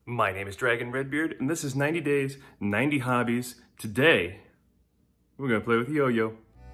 My name is Dragon Redbeard, and this is 90 Days, 90 Hobbies. Today, we're gonna play with yo-yo.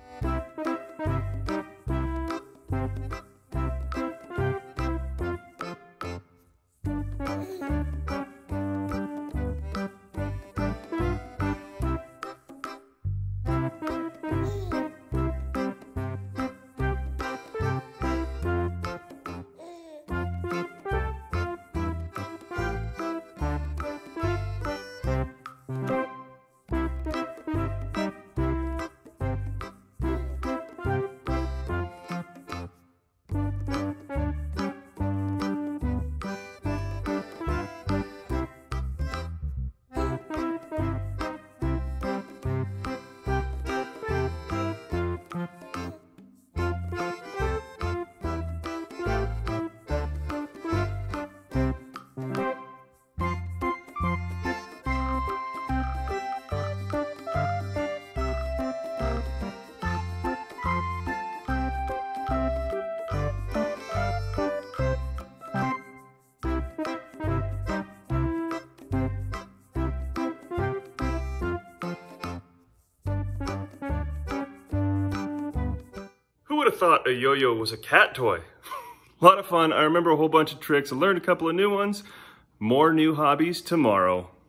Who would have thought a yo-yo was a cat toy? A lot of fun. I remember a whole bunch of tricks. I learned a couple of new ones. More new hobbies tomorrow.